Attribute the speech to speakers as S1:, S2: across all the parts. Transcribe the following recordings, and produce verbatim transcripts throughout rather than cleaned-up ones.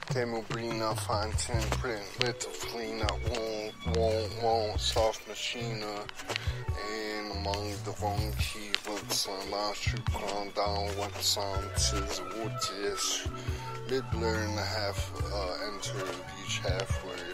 S1: Thermobrina, fine tin print, little cleaner, won't, won't, won't, soft machina, and among the wrong keywords, and last you calm down what sound says, what is, mid-blur and a half, uh, enter each half word.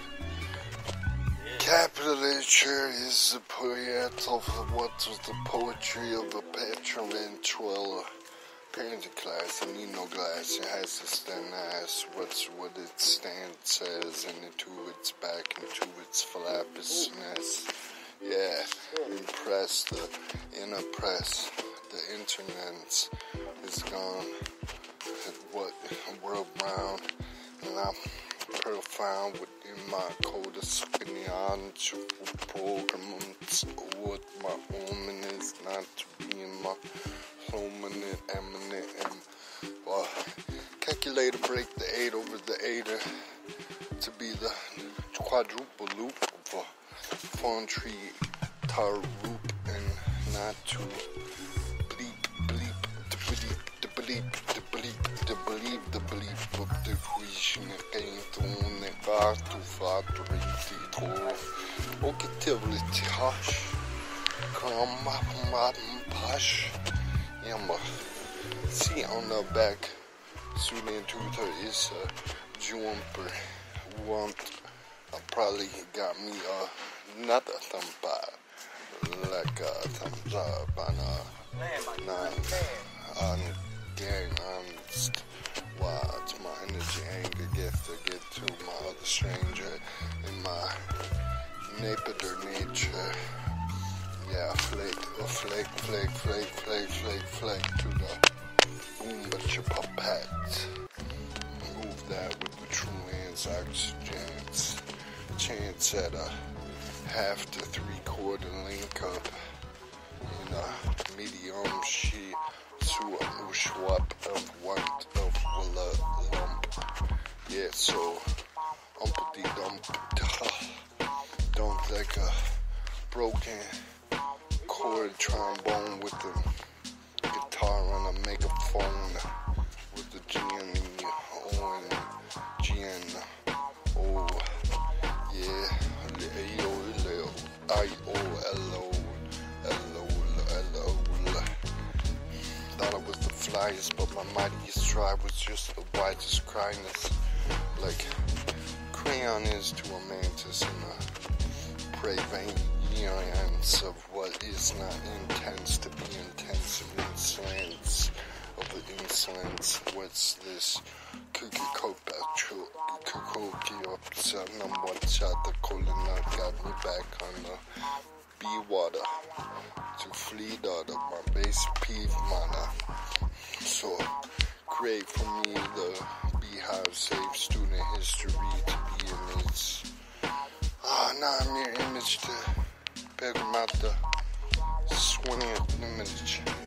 S1: Capitulature is the poet of what was the poetry of a petroventuela. Parenting class, I need no glass, it has to stand ass, what's what it stands says, and into its back, into its flappiness. Yeah, impress the inner press, the internet is gone, what, world round, and I'm profound within my code of skinny on to programs, what my woman is not to be in my prominent, eminent, and well, calculator break the eight over the eighter to be the quadruple loop of a phone tree tar loop and not to bleep, bleep, the bleep, the bleep, the bleep, the bleep, the bleep of the creation against on the car to father the tour. Occasionally hush, come up, up, push. Yamba. See on the back, Sudan Tutor is a jumper. Want, uh, probably got me uh, another thumb by, like a thumbs up on a nine, on gang, honest. Wow, it's my energy, anger, gift to get to my other stranger in my neighbor nature. Yeah, flake, a flake, flake, flake, flake, flake, flake to the boom, but your puppet. Move that with the true hands, oxygens. Chance at a half to three quarter link up in a medium sheet to a mushwap of one of a lump. Yeah, so umpty dump, don't like a broken chord trombone with the guitar on a megaphone with the G N E O and G N O. Yeah, I O L O L O L O. Thought I was the flyest, but my mightiest try was just the widest cryness. Like crayon is to a mantis in a prey vein. Of what is not intense to be intense insolence of the insolence. What's this cookie copa cookie up number one shot the colon got me back on the bee water to flee daughter my base peeve mana. So create for me the beehive safe student history to be in its ah uh, nah mere image to Pick them out the swinging image.